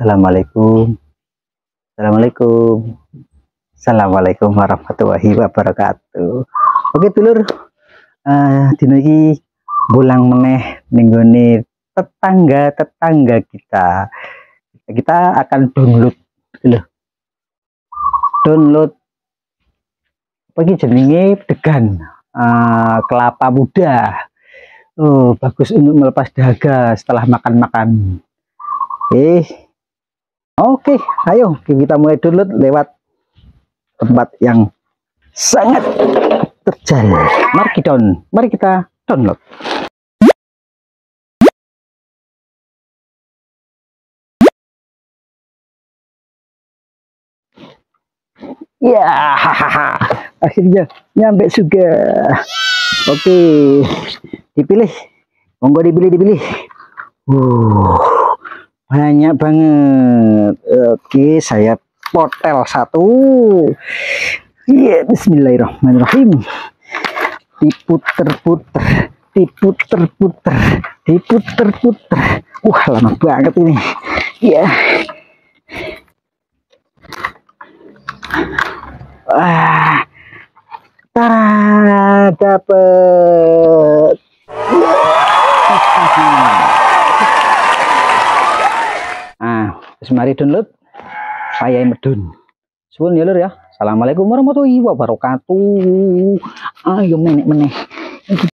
Assalamualaikum. Assalamualaikum. Assalamualaikum warahmatullahi wabarakatuh. Oke dulur, dino iki bolang meneh ning nggone tetangga kita. Kita akan download apa iki jenenge degan kelapa muda. Bagus untuk melepas dahaga setelah makan-makan. Oke, ayo kita mulai download lewat tempat yang sangat terjal. Mari kita download. Ya, akhirnya nyampe juga. Oke, dipilih, monggo dipilih. Banyak banget. Oke, saya potel satu. Bismillahirrahmanirrahim. Diputer-puter. Wah, lama banget ini. Ya. Dapet. Mari download. Saya medun. Suwun ya lur ya. Assalamualaikum warahmatullahi wabarakatuh. Ayo meneh.